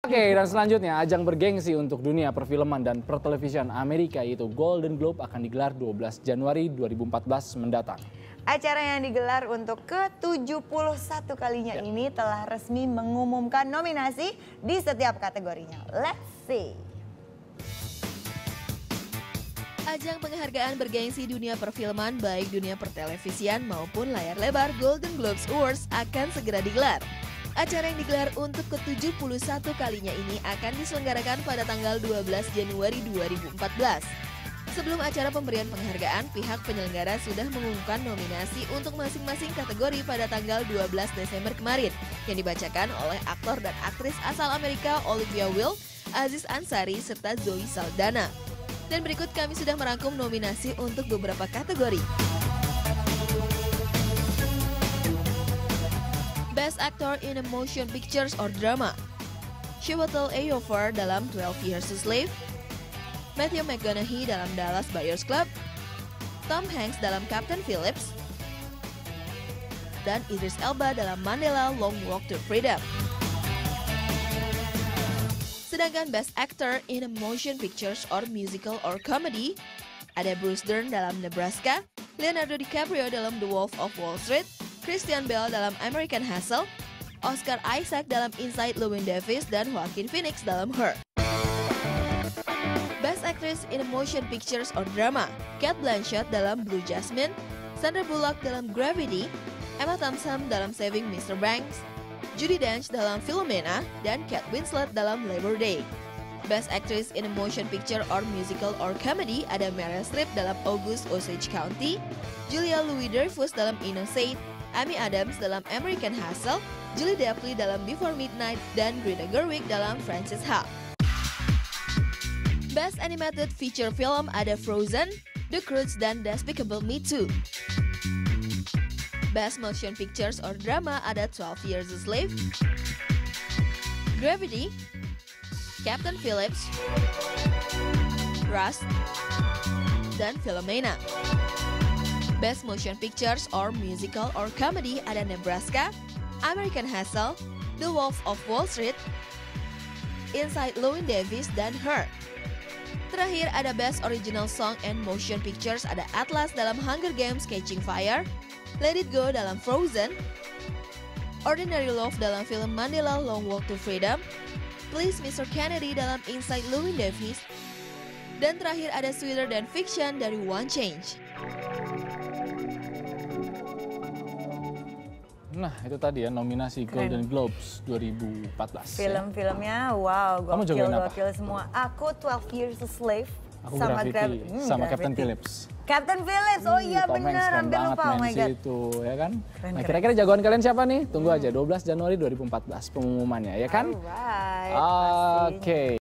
Oke, dan selanjutnya ajang bergengsi untuk dunia perfilman dan pertelevisian Amerika yaitu Golden Globe akan digelar 12 Januari 2014 mendatang. Acara yang digelar untuk ke-71 kalinya ini telah resmi mengumumkan nominasi di setiap kategorinya. Let's see. Ajang penghargaan bergengsi dunia perfilman baik dunia pertelevisian maupun layar lebar Golden Globes Awards akan segera digelar. Acara yang digelar untuk ke-71 kalinya ini akan diselenggarakan pada tanggal 12 Januari 2014. Sebelum acara pemberian penghargaan, pihak penyelenggara sudah mengumumkan nominasi untuk masing-masing kategori pada tanggal 12 Desember kemarin, yang dibacakan oleh aktor dan aktris asal Amerika Olivia Wilde, Aziz Ansari, serta Zoe Saldana. Dan berikut kami sudah merangkum nominasi untuk beberapa kategori. Best Actor in a Motion Pictures or Drama, Chiwetel Ejiofor dalam 12 Years a Slave, Matthew McConaughey dalam Dallas Buyers Club, Tom Hanks dalam Captain Phillips, dan Idris Elba dalam Mandela Long Walk to Freedom. Sedangkan Best Actor in a Motion Pictures or Musical or Comedy, ada Bruce Dern dalam Nebraska, Leonardo DiCaprio dalam The Wolf of Wall Street, Christian Bale dalam American Hustle, Oscar Isaac dalam Inside Llewyn Davis, dan Joaquin Phoenix dalam Her. Best Actress in a Motion Pictures or Drama, Cate Blanchett dalam Blue Jasmine, Sandra Bullock dalam Gravity, Emma Thompson dalam Saving Mr. Banks, Judi Dench dalam Philomena, dan Kate Winslet dalam Labor Day. Best Actress in a Motion Picture or Musical or Comedy ada Meryl Streep dalam August Osage County, Julia Louis-Dreyfus dalam Innocent, Amy Adams dalam American Hustle, Julie Delpy dalam Before Midnight, dan Greta Gerwig dalam Frances Ha. Best Animated Feature Film ada Frozen, The Croods, dan Despicable Me 2. Best Motion Pictures or Drama ada 12 Years a Slave, Gravity, Captain Phillips, Rust, dan Philomena. Best Motion Pictures or Musical or Comedy ada Nebraska, American Hustle, The Wolf of Wall Street, Inside Llewyn Davis, dan Her. Terakhir ada Best Original Song and Motion Pictures ada Atlas dalam Hunger Games Catching Fire, Let It Go dalam Frozen, Ordinary Love dalam film Mandela Long Walk to Freedom, Please Mr. Kennedy dalam Inside Llewyn Davis, dan terakhir ada Sweeter Than Fiction dari One Change. Nah, itu tadi ya nominasi Golden Globes 2014. Film-filmnya wow, gokil semua. Aku 12 Years a Slave, aku sama Gravity, sama Captain Phillips. Captain Phillips, oh iya benar, hampir lupa, oh my god. Itu, ya kan? Nah, kira-kira jagoan kalian siapa nih? Tunggu aja 12 Januari 2014 pengumumannya, ya kan? Alright, Oke.